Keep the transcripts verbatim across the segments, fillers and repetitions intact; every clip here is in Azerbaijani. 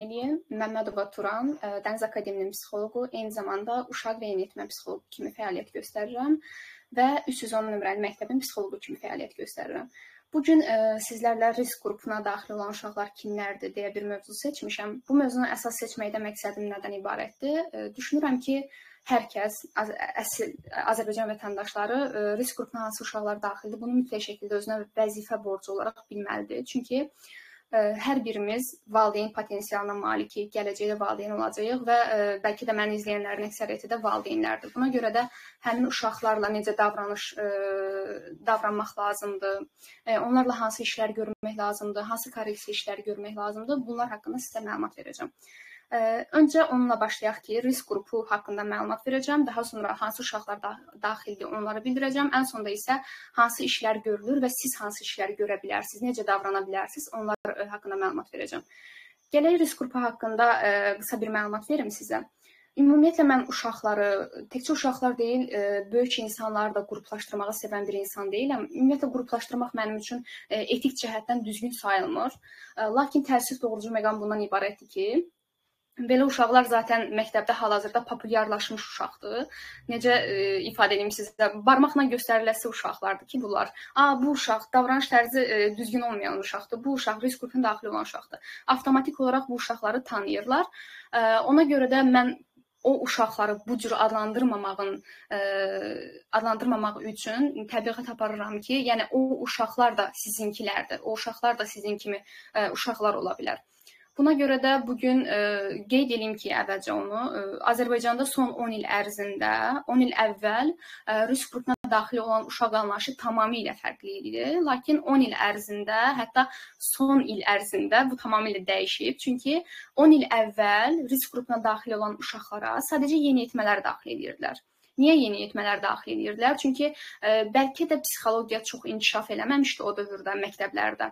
Eliyim. Məmmədova Turan, Dəniz Akademiyasının psixoloqu, eyni zamanda uşaq və yeniyetmə psixoloqu kimi fəaliyyət göstərirəm və üç yüz on nömrəli məktəbin psixoloqu kimi fəaliyyət göstərirəm. Bugün ə, sizlərlə risk qrupuna daxil olan uşaqlar kimlərdir deyə bir mövzu seçmişəm. Bu mövzunu əsas seçməkdə məqsədim nədən ibarətdir? Ə, düşünürəm ki, hər kəs, az, əsil Azərbaycan vətəndaşları ə, risk qrupuna hansı uşaqlar daxildir, bunu mütləq şəkildə özünə vəzifə borcu olaraq bilməlidir. Çünki ə, hər birimiz valideyn potensialına malikik, gələcəkdə valideyn olacağıq və ə, bəlkə də məni izləyənlərin əksəriyyəti də valideynlərdir. Buna görə də həmin uşaqlarla necə davranış ə, davranmaq lazımdır, ə, onlarla hansı işlər görmək lazımdır, hansı korreksiya işləri görmək lazımdır, bunlar haqqında sizə məlumat verəcəm. Ə, öncə onunla başlayaq ki, risk qrupu haqqında məlumat verəcəm, daha sonra hansı uşaqlar da daxildir, onları bildirəcəm, ən sonda isə hansı işlər görülür və siz hansı işləri görə bilərsiniz, necə davrana bilərsiniz, onlar ə, haqqında məlumat verəcəm. Gələk risk qrupu haqqında ə, qısa bir məlumat verim sizə. Ümumiyyətlə mən uşaqları, təkcə uşaqlar deyil, ə, böyük insanları da qruplaşdırmağı sevən bir insan deyiləm. Ümumiyyətlə qruplaşdırmaq mənim üçün ə, etik cəhətdən düzgün sayılmır. Ə, lakin təəssüf doğurucu məqam bundan ibarətdir ki, belə uşaqlar zaten məktəbdə hal-hazırda populyarlaşmış uşaqdır. Necə e, ifadə edeyim sizə, barmaqla göstəriləsi uşaqlardır ki, bunlar. A, bu uşaq davranış tərzi e, düzgün olmayan uşaqdır. Bu uşaq risk qrupuna daxil olan uşaqdır. Avtomatik olaraq bu uşaqları tanıyırlar. E, ona görə də mən o uşaqları bu cür adlandırmamağın e, adlandırmamaq üçün təbliğat aparıram ki, yəni o uşaqlar da sizinkilərdir. O uşaqlar da sizin kimi e, uşaqlar ola bilər. Buna görə də bugün e, qeyd edeyim ki, əvvəlcə onu, e, Azərbaycanda son on il ərzində, on il əvvəl e, risk qrupuna daxil olan uşaq anlayışı tamamilə fərqli idi. Lakin on il ərzində, hətta son il ərzində bu tamamilə dəyişib. Çünki on il əvvəl risk qrupuna daxil olan uşaqlara sadəcə yeniyetmələr daxil edirdilər. Niyə yeniyetmələr daxil edirdilər? Çünki e, bəlkə də psixologiya çox inkişaf eləməmişdi o dövrdə, məktəblərdə.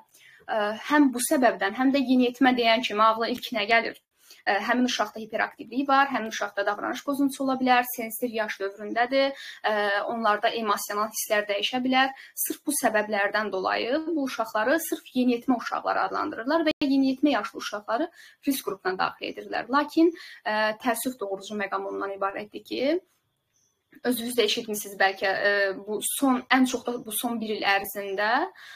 Həm bu səbəbdən, həm də yeniyetmə deyən kimi ağla ilk nə gəlir? Həmin uşaqda hiperaktivlik var, həmin uşaqda davranış pozuntusu ola bilər, sensitiv yaş dövründədir, onlarda emosional hisslər dəyişə bilər. Sırf bu səbəblərdən dolayı bu uşaqları sırf yeniyetmə uşaqları adlandırırlar və yeniyetmə yaşlı uşaqları risk qrupuna daxil edirlər. Lakin təəssüf doğurucu məqam ondan ibarətdir ki, özünüz də eşitmişsiniz bəlkə bu son, ən çox da bu son bir il ərzində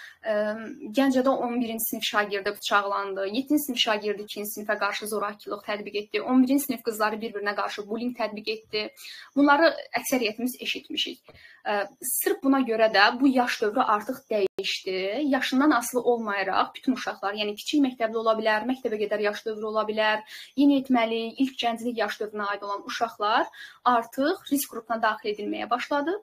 Gəncədə on birinci sinif şagirdi bıçaqlandı, yeddinci sinif şagirdi ikinci sinifə qarşı zorakılıq tətbiq etdi, on birinci sinif qızları bir-birinə qarşı bullying tətbiq etdi. Bunları əksəriyyətimiz eşitmişik. Sırf buna görə də bu yaş dövrü artıq dəyişdi. Yaşından asılı olmayaraq bütün uşaqlar, yəni kiçik məktəbli ola bilər, məktəbə qədər yaş dövrü ola bilər, yeniyetməli, ilk gənclik yaş dövrünə aid olan uşaqlar artıq risk qrupuna daxil edilməyə başladı.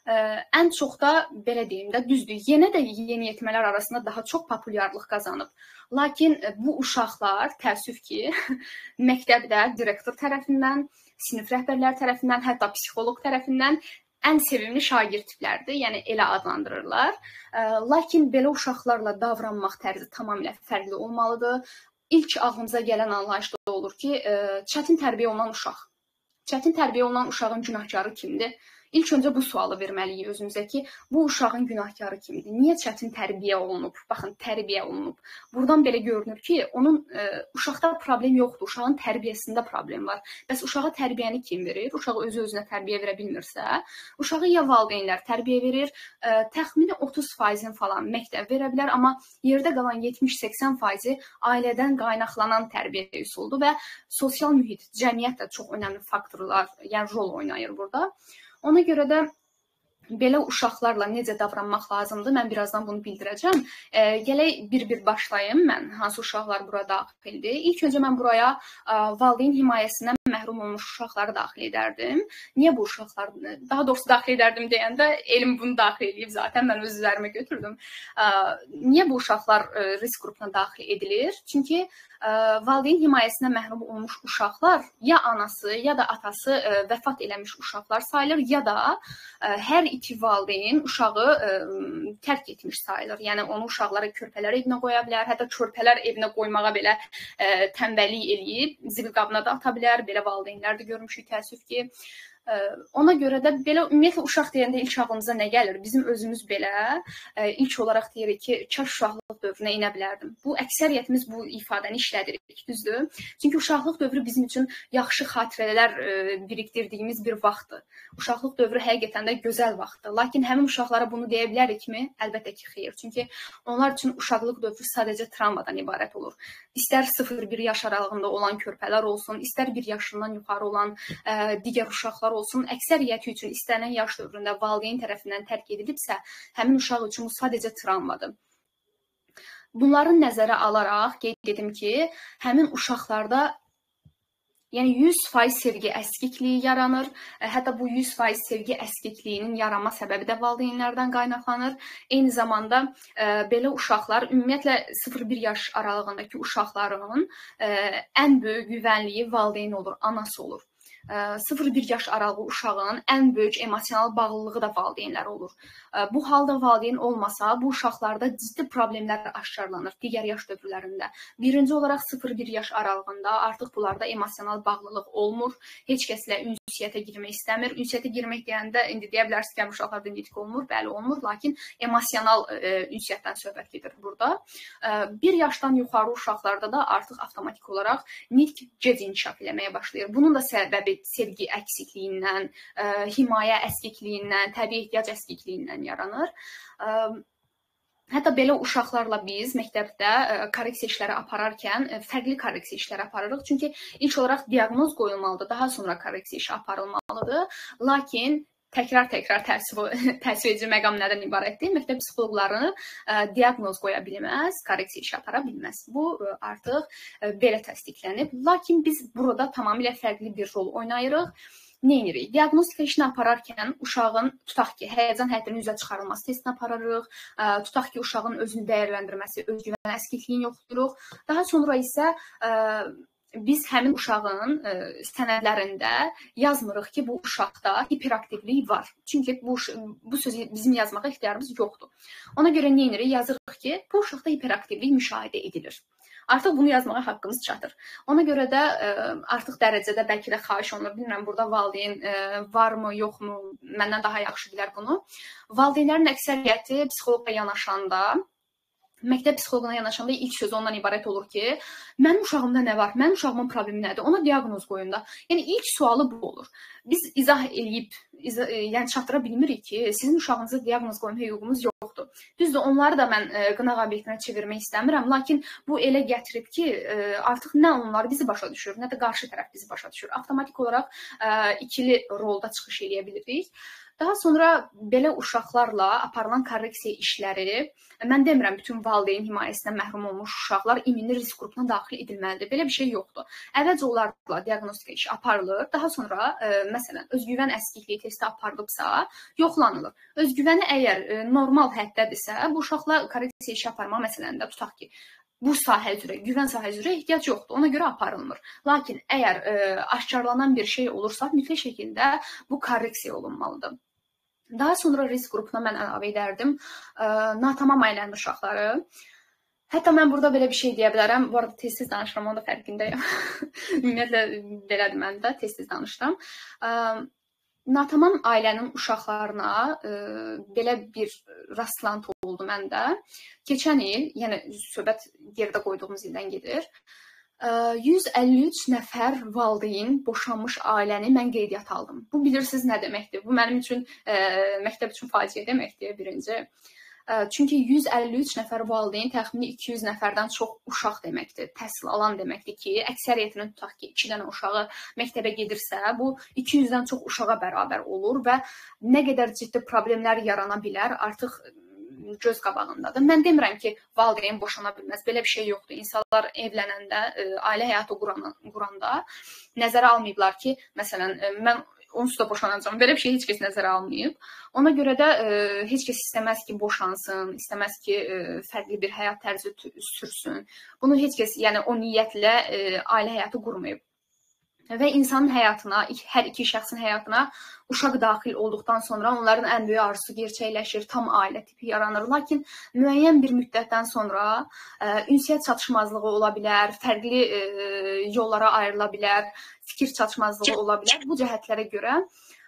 Ən çox da, belə deyim də, düzdür, yenə də yeniyetmələr arasında daha çox populyarlıq qazanıb. Lakin bu uşaqlar, təəssüf ki, məktəbdə direktor tərəfindən, sinif rəhbərləri tərəfindən, hətta psixoloq tərəfindən ən sevimli şagird tiplərdir, yəni elə adlandırırlar. Lakin belə uşaqlarla davranmaq tərzi tamamilə fərqli olmalıdır. İlk ağlımıza gələn anlayış da olur ki, çətin tərbiyə olunan uşaq. Çətin tərbiyə olunan uşağın günahkarı kimdir? İlk öncə bu sualı verməliyik özümüzə ki, bu uşağın günahkarı kimdir? Niyə çətin tərbiyə olunub? Baxın, tərbiyə olunub. Buradan belə görünür ki, onun ə, uşaqda problem yoxdur, uşağın tərbiyəsində problem var. Bəs uşağa tərbiyəni kim verir? Uşağı özü-özünə tərbiyə verə bilmirsə, uşağı ya valideynlər tərbiyə verir, ə, təxmini otuz faizin falan məktəb verə bilər, amma yerdə qalan yetmiş səksən faizi ailədən qaynaqlanan tərbiyə üsuludur və sosial mühit, cəmiyyət də çox önəmli faktorlar, yəni rol oynayır burada. Ona görə də belə uşaqlarla necə davranmaq lazımdır, mən birazdan bunu bildirəcəm. E, gələk bir-bir başlayım mən, hansı uşaqlar bura daxildir. İlk öncə mən buraya ə, valideyn himayəsindən məhrum olmuş uşaqları daxil edərdim. Niyə bu uşaqlar, daha doğrusu daxil edərdim deyəndə elm bunu daxil edib zaten, mən öz üzərimə götürdüm. Ə, niyə bu uşaqlar ə, risk qrupuna daxil edilir? Çünki ə, valideyn himayəsindən məhrum olmuş uşaqlar ya anası, ya da atası ə, vəfat eləmiş uşaqlar sayılır, ya da ə, hər iki valideyn uşağı ə, tərk etmiş sayılır. Yəni onu uşaqları körpələr evinə qoya bilər, hətta körpələr evinə qoymağa belə ə, tənbəllik eləyib, zibil qabına da ata bilər, belə valideynlər də görmüşük təəssüf ki. Ona görə də belə ümumiyyətlə uşaq deyəndə ilk ağlımıza nə gəlir? Bizim özümüz belə ilk olaraq deyirik ki, kaş uşaqlıq dövrünə inə bilərdim. Bu əksəriyyətimiz bu ifadəni işlədirik, düzdür? Çünki uşaqlıq dövrü bizim üçün yaxşı xatirələr birikdirdiyimiz bir vaxtdır. Uşaqlıq dövrü həqiqətən də gözəl vaxtdır. Lakin həmin uşaqlara bunu deyə bilərikmi? Əlbəttə ki, xeyr. Çünki onlar üçün uşaqlıq dövrü sadəcə travmadan ibarət olur. İstər sıfır bir yaş aralığında olan körpələr olsun, istər bir yaşından yuxarı olan digər uşaqlar olsun, əksəriyyəti üçün istənilən yaş dövründə valideyn tərəfindən tərk edilibsə, həmin uşaq üçün bu sadəcə travmadır. Bunların nəzərə alaraq qeyd edim ki, həmin uşaqlarda yəni yüz faiz sevgi əskikliyi yaranır. Hətta bu yüz faiz sevgi əskikliyinin yaranma səbəbi də valideynlərdən qaynaqlanır. Eyni zamanda belə uşaqlar ümumiyyətlə sıfır bir yaş aralığındakı uşaqların ən böyük güvənliyi valideyn olur, anası olur. sıfır bir yaş aralığı uşağın ən böyük emosional bağlılığı da valideynlər olur. Bu halda valideyn olmasa, bu uşaqlarda ciddi problemlər aşkarlanır digər yaş dövrlərində. Birinci olaraq sıfır bir yaş aralığında artıq bunlarda emosional bağlılıq olmur. Heç kəslə ünsiyyətə girmək istəmir. Ünsiyyətə girmək deyəndə indi deyə bilərsiniz ki, uşaqlarda nitq olmur, bəli olmur, lakin emosional ünsiyyətdən söhbət gedir burada. Bir yaşdan yuxarı uşaqlarda da artıq avtomatik olaraq nitq gec inkişaf eləməyə başlayır. Bunun da səbəbi sevgi əksikliyindən, himayə əskikliyindən, təbii ehtiyac əskikliyindən yaranır. Hətta belə uşaqlarla biz məktəbdə korreksiya işləri apararkən fərqli korreksiya işləri aparırıq. Çünki ilk olaraq diaqnoz qoyulmalıdır, daha sonra korreksiya işi aparılmalıdır. Lakin təkrar-təkrar təsvir edici məqam nədən ibarətdir? Məktəb psixoloqları diaqnoz qoya bilməz, korreksiya işi apara bilməz. Bu artıq belə təsdiqlənib. Lakin biz burada tamamilə fərqli bir rol oynayırıq. Nə edirik? Diaqnostika işini apararkən uşağın, tutaq ki, həyəcan həddinin üzə çıxarılması testini aparırıq, tutaq ki, uşağın özünü dəyərləndirməsi, özgüvən əskikliyini yoxlayırıq. Daha sonra isə biz həmin uşağın sənədlərində yazmırıq ki, bu uşaqda hiperaktivlik var. Çünki bu, bu sözü bizim yazmağa ixtiyarımız yoxdur. Ona görə nə edirik? Yazırıq ki, bu uşaqda hiperaktivlik müşahidə edilir. Artıq bunu yazmağa haqqımız çatır. Ona görə də artıq dərəcədə bəlkə də xahiş olunur. Bilmirəm, burada valideyn varmı, yoxmu, məndən daha yaxşı bilər bunu. Valideynlərin əksəriyyəti psixoloqla yanaşanda, məktəb psixoloquna yanaşanda ilk söz ondan ibarət olur ki, mənim uşağımda nə var, mənim uşağımın problemi nədir, ona diaqnoz qoyun da. Yəni, ilk sualı bu olur. Biz izah eləyib, izah, yəni çatdıra bilmirik ki, sizin uşağınıza diaqnoz qoyma hüququmuz yoxdur. Düzdür, onları da mən qınaq obyektinə çevirmək istəmirəm, lakin bu elə gətirib ki, artıq nə onlar bizi başa düşür, nə də qarşı tərəf bizi başa düşür. Avtomatik olaraq ikili rolda çıxış eləyə bilirik. Daha sonra belə uşaqlarla aparılan korreksiya işləri, mən demirəm, bütün valideyn himayəsindən məhrum olmuş uşaqlar immuni risk qrupuna daxil edilməlidir. Belə bir şey yoxdur. Əvvəlcə onlarla diaqnostika işi aparılır. Daha sonra, məsələn, özgüvən əskikliyi testi aparılıbsa, yoxlanılır. Özgüvəni əgər normal həddədirsə, bu uşaqla korreksiya işi aparma məsələndə tutaq ki, bu sahə üzrə, güvən sahə üzrə ehtiyac yoxdur, ona görə aparılmır. Lakin əgər aşkarlanan bir şey olursa, mütləq şəkildə bu korreksiya olunmalıdır. Daha sonra risk qrupuna mən əlavə edərdim natamam ailənin uşaqları. Hətta mən burada belə bir şey deyə bilərəm. Bu arada tez-tez danışıram, onun da fərqindəyəm. Ümumiyyətlə belədir, mən də tez-tez danışıram. Natamam ailənin uşaqlarına belə bir rastlantı oldu məndə. Keçən il, yəni söhbət yerdə qoyduğumuz ildən gedir. yüz əlli üç nəfər valideyn boşanmış ailəni mən qeydiyyat aldım. Bu bilirsiniz nə deməkdir? Bu mənim üçün, məktəb üçün faciə deməkdir birinci. Çünki yüz əlli üç nəfər valideyn təxmini iki yüz nəfərdən çox uşaq deməkdir, təhsil alan deməkdir ki, əksəriyyətinin tutaq ki, iki dənə uşağı məktəbə gedirsə, bu iki yüzdən çox uşağa bərabər olur və nə qədər ciddi problemlər yarana bilər, artıq göz qabağındadır. Mən demirəm ki, valideyn boşana bilməz. Belə bir şey yoxdur. İnsanlar evlənəndə, ailə həyatı quranda nəzərə almayıblar ki, məsələn, mən onsuz da boşanacağım. Belə bir şey heç kəs nəzərə almayıb. Ona görə də heç kəs istəməz ki, boşansın, istəməz ki, fərqli bir həyat tərzi sürsün. Bunu heç kəs, yəni o niyyətlə ailə həyatı qurmayıb. Və insanın həyatına, hər iki şəxsin həyatına uşaq daxil olduqdan sonra onların ən böyük arzusu gerçəkləşir, tam ailə tipi yaranır. Lakin müəyyən bir müddətdən sonra ünsiyyət çatışmazlığı ola bilər, fərqli yollara ayrıla bilər, fikir çatışmazlığı ola bilər. Bu cəhətlərə görə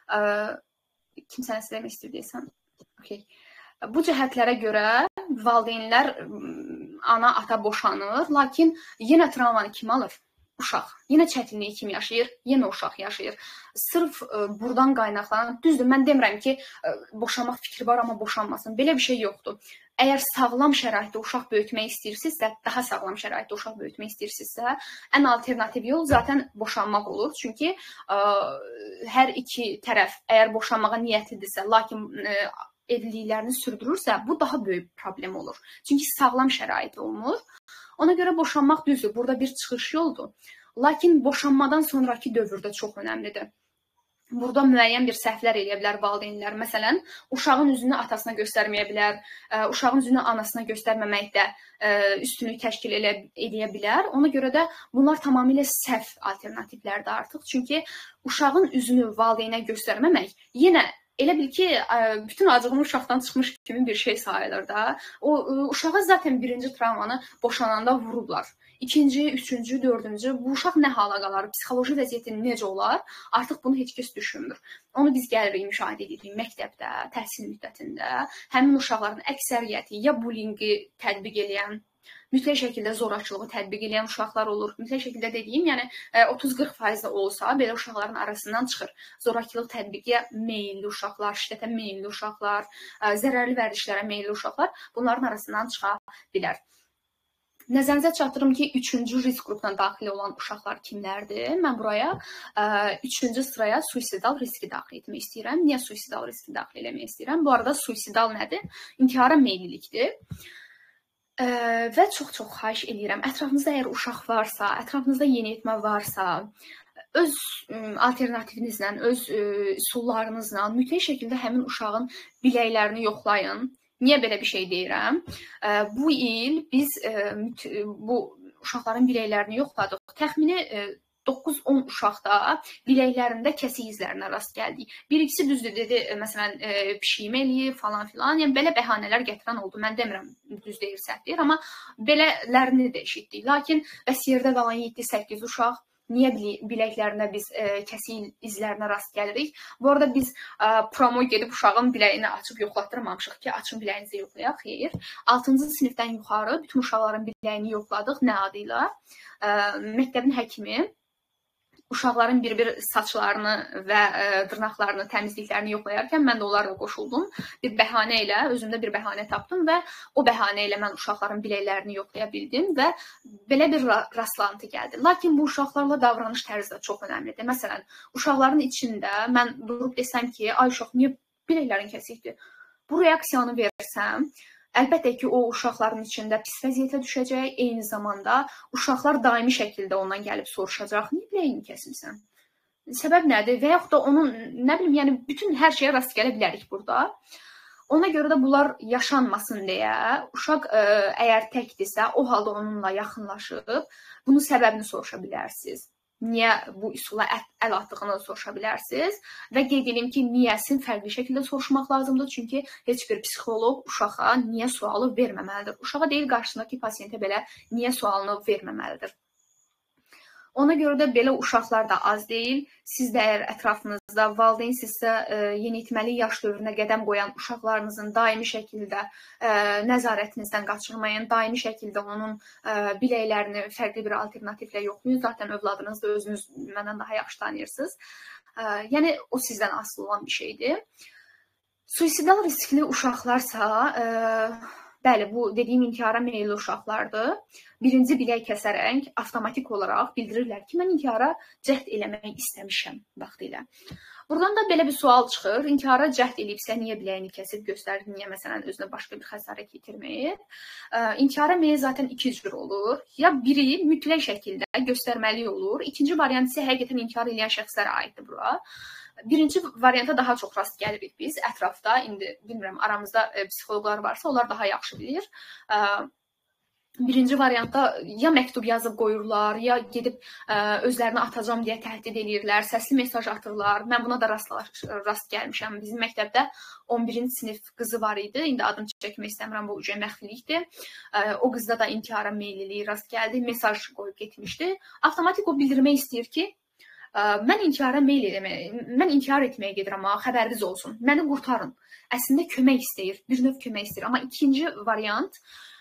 kim sənə demək istəyir deyəsən? Okay. Bu cəhətlərə görə valideynlər ana, ata boşanır, lakin yenə travmanı kim alır? Uşaq. Yenə çətinliyi kim yaşayır? Yenə uşaq yaşayır. Sırf buradan qaynaqlanan, düzdür, mən demirəm ki, boşanmaq fikri var, amma boşanmasın. Belə bir şey yoxdur. Əgər sağlam şəraitdə uşaq böyütmək istəyirsinizsə, daha sağlam şəraitdə uşaq böyütmək istəyirsinizsə, ən alternativ yol zaten boşanmaq olur. Çünki ə, hər iki tərəf əgər boşanmağa niyyətlidirsə, lakin ə, evliliklərini sürdürürsə, bu daha böyük problem olur. Çünki sağlam şərait olmur. Ona görə boşanmaq düzdür, burada bir çıxış yoldur. Lakin boşanmadan sonraki dövrdə çox önəmlidir. Burada müəyyən bir səhvlər eləyə bilər valideynlər. Məsələn, uşağın üzünü atasına göstərməyə bilər, uşağın üzünü anasına göstərməməkdə üstünlük təşkil eləyə bilər. Ona görə də bunlar tamamilə səhv alternativlərdir artıq. Çünki uşağın üzünü valideynə göstərməmək yenə elə bil ki, bütün acığını uşaqdan çıxmış kimi bir şey sayılır da. O, uşağa zaten birinci travmanı boşananda vurublar. İkinci, üçüncü, dördüncü, bu uşaq nə hala qalar, psixoloji vəziyyəti necə olar, artıq bunu heç kəs düşünmür. Onu biz gəlirik, müşahidə edirik məktəbdə, təhsil müddətində. Həmin uşaqların əksəriyyəti ya bullyingi tətbiq eləyən, mütləq şəkildə zorakılığı tətbiq edən uşaqlar olur. Mütləq şəkildə dediyim, yəni otuz qırx faiz də olsa, belə uşaqların arasından çıxır. Zorakılıq tətbiqə meyilli uşaqlar, şiddətə meyilli uşaqlar, zərərli vərdişlərə meyilli uşaqlar bunların arasından çıxa bilər. Nəzərinizə çatdırım ki, üçüncü risk qrupuna daxil olan uşaqlar kimlərdir? Mən buraya ə, üçüncü sıraya suicidal riski daxil etmək istəyirəm. Niyə suicidal riski daxil eləmək istəyirəm? Bu arada suicidal nədir? İntihara meyillilikdir. Ə, və çox-çox xahiş edirəm, ətrafınızda əgər uşaq varsa, ətrafınızda yeniyetmə varsa, öz ə, alternativinizlə, öz ə, üsullarınızla mütləq şəkildə həmin uşağın biləklərini yoxlayın. Niyə belə bir şey deyirəm? Bu il biz bu uşaqların biləklərini yoxladıq. Təxmini doqquz on uşaqda biləklərində kəsik izlərinə rast gəldik. Bir ikisi düzdür dedi, məsələn, pişiyim eləyib falan filan. Yəni belə bəhanələr gətirən oldu. Mən demirəm düz deyir, səhv deyir, amma belələrini də eşitdik. Lakin bəs yerdə qalan yeddi səkkiz uşaq niyə biləklərində biz ə, kəsik izlərinə rast gəlirik? Bu arada biz ə, promo gedib uşağın biləyini açıb yoxlatdırmamışıq ki, açın biləyinizi yoxlayaq. Xeyr. altıncı sinifdən yuxarı bütün uşaqların biləyini yoxladıq. Nə adıyla? Ə, məktəbin həkimi uşaqların bir-bir saçlarını və ə, dırnaqlarını, təmizliklərini yoxlayarkən mən də onlarla qoşuldum. Bir bəhanə ilə, özümdə bir bəhanə tapdım və o bəhanə ilə mən uşaqların biləklərini yoxlaya bildim və belə bir rastlantı gəldi. Lakin bu uşaqlarla davranış tərzi də çox önəmlidir. Məsələn, uşaqların içində mən durub desəm ki, ay uşaq, niyə biləklərin kəsikdir? Bu reaksiyanı versəm, əlbəttə ki, o uşaqların içində pis vəziyyətə düşəcək, eyni zamanda uşaqlar daimi şəkildə ondan gəlib soruşacaq, niyə biləyini kəsilsən? Səbəb nədir? Və yaxud da onun, nə bilim, yəni bütün hər şeyə rast gələ bilərik burada. Ona görə də bunlar yaşanmasın deyə, uşaq ə, əgər təkdirsə, o halda onunla yaxınlaşıb, bunun səbəbini soruşa bilərsiniz. Niyə bu üsula əl atdığını soruşa bilərsiniz və qeyd edeyim ki, niyəsini fərqli şəkildə soruşmaq lazımdır. Çünki heç bir psixoloq uşağa niyə sualı verməməlidir. Uşağa deyil, qarşısındakı pasiyentə belə niyə sualını verməməlidir. Ona görə də belə uşaqlar da az deyil. Siz də əgər ətrafınızda valideynsizsə, yeniyetməli yaş dövrünə qədəm qoyan uşaqlarınızın daimi şəkildə ə, nəzarətinizdən qaçırmayın. Daimi şəkildə onun ə, biləklərini fərqli bir alternativlə yoxlayın. Zaten övladınız da özünüz məndən daha yaxşı tanıyırsınız. Ə, yəni o sizdən asılı olan bir şeydir. Suicidal riskli uşaqlarsa, ə, bəli, bu dediyim intihara meyilli uşaqlardır. Birinci bilək kəsərək avtomatik olaraq bildirirlər ki, mən intihara cəhd eləmək istəmişəm vaxtilə. Buradan da belə bir sual çıxır. İntihara cəhd eləyibsə, niyə biləyini kəsib göstərir? Niyə məsələn özünə başqa bir xəsarət yetirməyib? İntihara meyil zaten iki cür olur. Ya biri mütləq şəkildə göstərməli olur. İkinci variant isə həqiqətən intihar edən şəxslərə aiddir bura. Birinci varianta daha çox rast gəlirik biz ətrafda. İndi bilmirəm, aramızda e, psixoloqlar varsa, onlar daha yaxşı bilir. E, birinci variantda ya məktub yazıb qoyurlar, ya gedib e, özlərini atacam deyə təhdid edirlər, səsli mesaj atırlar. Mən buna da rast, rast gəlmişəm. Bizim məktəbdə on birinci sinif qızı var idi. İndi adını çəkmək istəmirəm, bu uca məxfilikdir. E, o qızda da intihara meylliliyi rast gəldi. Mesaj qoyub getmişdi. Avtomatik o bildirmək istəyir ki, mən intihara meyl etməyə, mən intihar etməyə gedirəm, amma xəbəriniz olsun. Məni qurtarın. Əslində kömək istəyir, bir növ kömək istəyir. Amma ikinci variant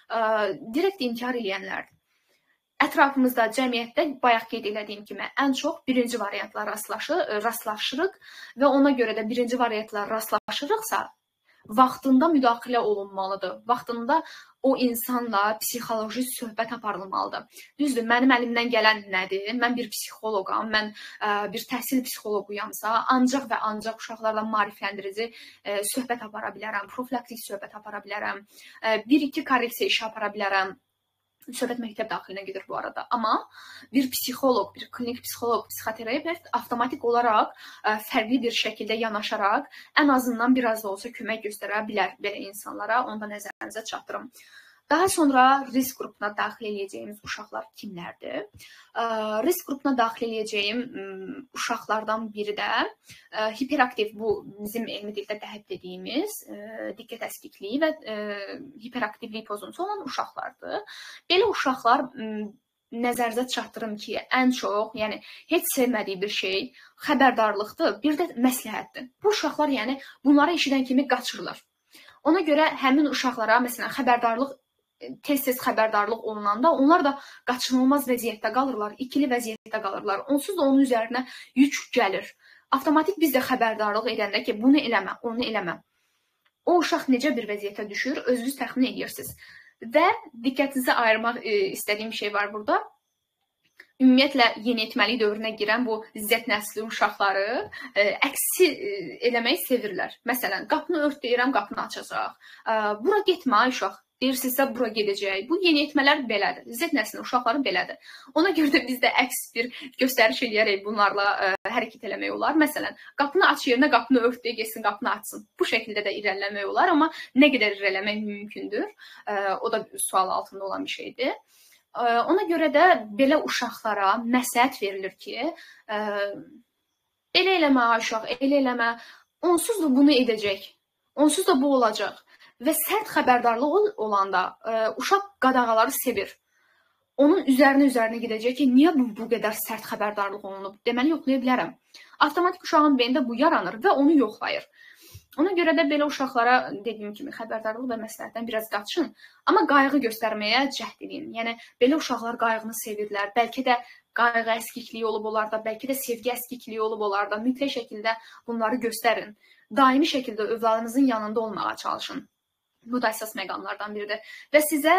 direkt intihar edənlərdir. Ətrafımızda, cəmiyyətdə bayaq qeyd elədiyim kimi ən çox birinci variantla rastlaşırıq və ona görə də birinci variantla rastlaşırıqsa, vaxtında müdaxilə olunmalıdır. Vaxtında o insanla psixoloji söhbət aparılmalıdır. Düzdür, mənim əlimdən gələn nədir? Mən bir psixoloqam, mən bir təhsil psixoloquyamsa, ancaq və ancaq uşaqlarla maarifləndirici söhbət apara bilərəm, profilaktik söhbət apara bilərəm, bir-iki korreksiya işi apara bilərəm. Söhbət məktəb daxilinə gedir bu arada. Amma bir psixoloq, bir klinik psixoloq, psixoterapevt avtomatik olaraq fərqli bir şəkildə yanaşaraq ən azından biraz da olsa kömək göstərə bilər belə insanlara. Onu da nəzərinizə çatdırım. Daha sonra risk qrupuna daxil edəcəyimiz uşaqlar kimlərdir? Risk qrupuna daxil edəcəyim uşaqlardan biri də hiperaktiv, bu bizim elmi dildə dəhət dediyimiz diqqət əskikliyi və hiperaktivlik pozuntusu olan uşaqlardır. Belə uşaqlar nəzərinizə çatdırım ki, ən çox, yəni heç sevmədiyi bir şey xəbərdarlıqdır, bir də məsləhətdir. Bu uşaqlar yəni bunları eşidən kimi qaçırlar. Ona görə həmin uşaqlara məsələn xəbərdarlıq tez-tez xəbərdarlıq olunanda onlar da qaçınılmaz vəziyyətdə qalırlar, ikili vəziyyətdə qalırlar. Onsuz da onun üzərinə yük gəlir. Avtomatik biz də xəbərdarlıq edəndə ki, bunu eləmə, onu eləmə. O uşaq necə bir vəziyyətə düşür, özünüz təxmin edirsiniz. Və diqqətinizi ayırmaq istədiyim şey var burada. Ümumiyyətlə, yeniyetməlik dövrünə girən bu Z nəsli uşaqları əksi eləməyi sevirlər. Məsələn, qapını ört deyirəm, qapını açacaq. Bura getmə, uşaq. Deyirsinizsə, bura gedəcək. Bu yeniyetmələr belədir. Z nəslinin uşaqları belədir. Ona görə də biz də əks bir göstəriş eləyərək bunlarla hərəkət eləmək olar. Məsələn, qapını aç yerinə qapını ört deyə geçsin, qapını açsın. Bu şəkildə də irəliləmək olar, amma nə qədər irəliləmək mümkündür? O da sual altında olan bir şeydir. Ona görə də belə uşaqlara məsləhət verilir ki, elə eləmə uşaq, elə eləmə, onsuz da bunu edəcək, onsuz da bu olacaq. Və sərt xəbərdarlıq olanda uşaq qadağaları sevir. Onun üzərinə üzərinə gedəcək ki, niyə bu, bu qədər sərt xəbərdarlıq olunub? Deməli, yoxlaya bilərəm. Avtomatik uşağın beynində bu yaranır və onu yoxlayır. Ona görə də belə uşaqlara dediyim kimi xəbərdarlıq və məsləhətdən biraz qaçın, amma qayğı göstərməyə cəhd edin. Yəni, belə uşaqlar qayğını sevirlər. Bəlkə də qayğı əskikliyi olub onlarda, bəlkə də sevgi əskikliyi olub onlarda. Mütləq şəkildə bunları göstərin. Daimi şəkildə övladınızın yanında olmağa çalışın. Bu da əsas məqamlardan biridir. Və sizə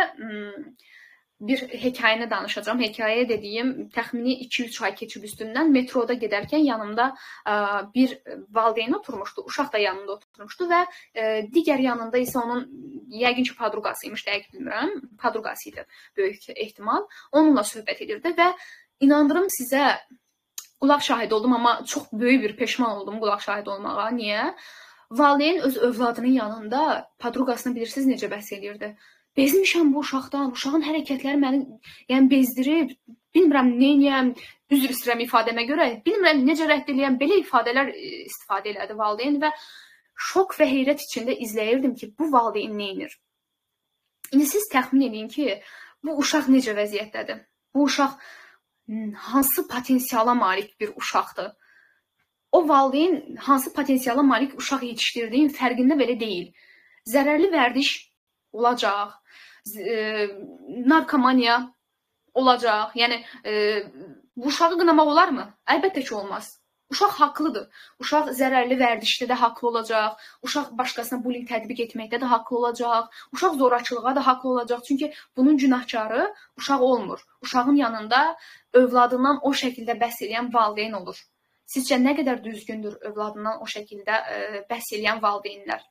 bir hekayəni danışacağım. Hekayə dediyim, təxmini iki-üç ay keçib üstündən metroda gedərkən yanımda bir valideyn oturmuşdu. Uşaq da yanında oturmuşdu və digər yanında isə onun, yəqin ki, padruqasıymış, dəqiq bilmirəm, padruqası idi böyük ehtimal. Onunla söhbət edirdi və inandırım sizə, qulaq şahid oldum, amma çox böyük bir peşman oldum qulaq şahid olmağa. Niyə? Valideyn öz övladının yanında padruqasını bilirsiniz necə bəhs edirdi. Bezmişəm bu uşaqdan, uşağın hərəkətləri məni yəni bezdirib, bilmirəm neyniyəm, üzr istəyirəm ifadəmə görə, bilmirəm necə rədd eləyəm, belə ifadələr istifadə elədi valideyn və şok və heyrət içində izləyirdim ki, bu valideyn neynir? İndi siz təxmin edin ki, bu uşaq necə vəziyyətdədir? Bu uşaq hansı potensiala malik bir uşaqdır? O valideyn hansı potensiala malik uşaq yetişdirdiyin fərqində belə deyil. Zərərli vərdiş olacaq, narkomaniya olacaq. Yəni, bu uşağı qınamaq olarmı? Əlbəttə ki, olmaz. Uşaq haqlıdır. Uşaq zərərli vərdişdə də haqlı olacaq. Uşaq başqasına bullying tətbiq etməkdə də haqlı olacaq. Uşaq zorakılığa da haqlı olacaq. Çünki bunun günahkarı uşaq olmur. Uşağın yanında övladından o şəkildə bəhs edən valideyn olur. Sizcə nə qədər düzgündür övladından o şəkildə bəhs edən valideynlər?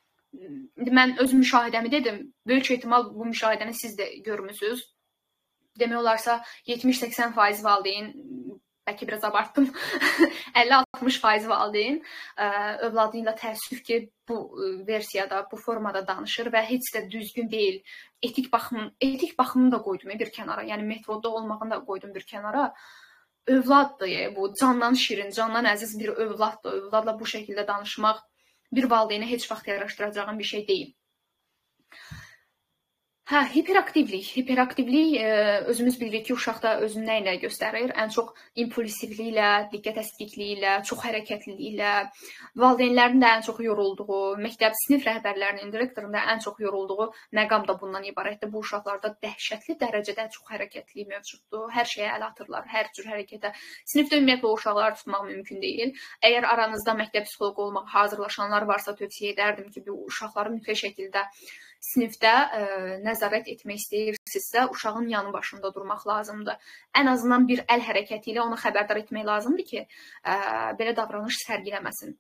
Mən öz müşahidəmi dedim. Böyük ehtimal bu müşahidəni siz də görmüsünüz. Demək olarsa yetmiş səksən faiz valideyn, bəlkə biraz abartdım, əlli altmış faiz valideyn övladı ilə təəssüf ki, bu versiyada, bu formada danışır və heç də düzgün deyil. Etik baxımını, etik baxımını da qoydum bir kənara. Yəni metodda olmağını da qoydum bir kənara. Övladdır bu, candan şirin, candan əziz bir övladdır. Övladla bu şəkildə danışmaq bir valideynə heç vaxt yaraşdıracağım bir şey deyil. Hə, hiperaktivlik. Hiperaktivlik e, özümüz bilirik ki, uşaqda özünü nə ilə göstərir? Ən çox impulsivliklə, diqqət əskikliyi çox hərəkətliliklə, valideynlərin də ən çox yorulduğu, məktəb sinif rəhbərlərinin, direktorun da ən çox yorulduğu məqam da bundan ibarətdir. Bu uşaqlarda dəhşətli dərəcədə çox hərəkətlilik mövcuddur. Hər şeyə əl atırlar, hər cür hərəkətə. Sinifdə ümumiyyətlə o uşaqları tutmaq mümkün deyil. Əgər aranızda məktəb psixoloqu olmaq hazırlaşanlar varsa, tövsiyə edərdim ki, bu uşaqları mütləq şəkildə sinifdə ə, nəzarət etmək istəyirsinizsə, uşağın yanı başında durmaq lazımdır. Ən azından bir əl hərəkəti ilə onu xəbərdar etmək lazımdır ki, ə, belə davranış sərgiləməsin.